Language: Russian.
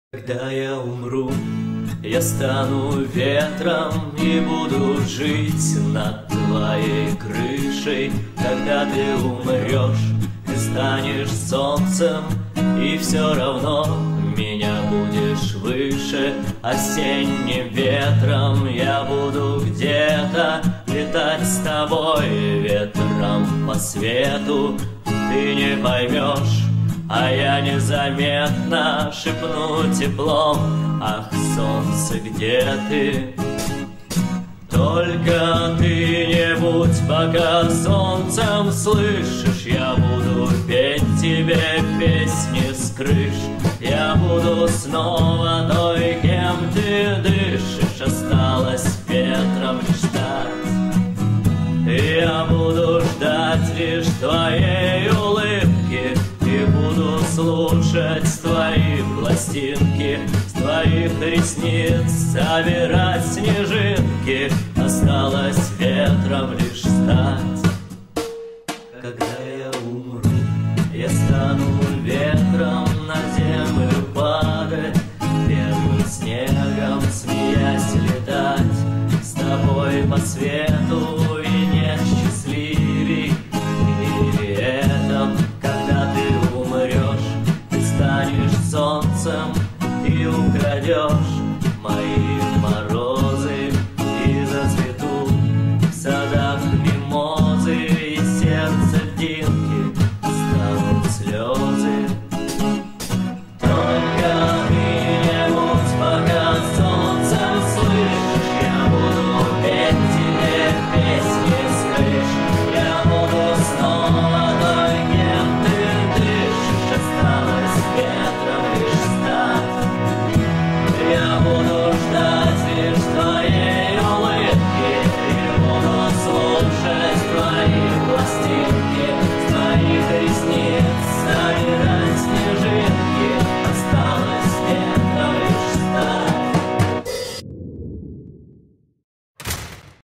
Когда я умру, я стану ветром и буду жить над твоей крышей. Когда ты умрешь, ты станешь солнцем, и все равно меня будешь выше. Осенним ветром я буду где-то летать с тобой, ветром по свету. Ты не поймешь, а я незаметно шепну теплом: ах, солнце, где ты? Только ты не будь пока солнцем, слышишь? Я буду петь тебе песни с крыш. Я буду снова той, кем ты дышишь. Осталось ветром лишь стать. Я буду ждать лишь твоей улыбки и буду слушать твои пластинки, с твоих ресниц собирать снежинки. Осталось ветром лишь стать. Когда я умру, я стану ветром, на землю падать, первым снегом смеясь летать, с тобой по свету и нет счастливей в мире этом. Когда ты умрешь, ты станешь солнцем и украдешь мои морозы.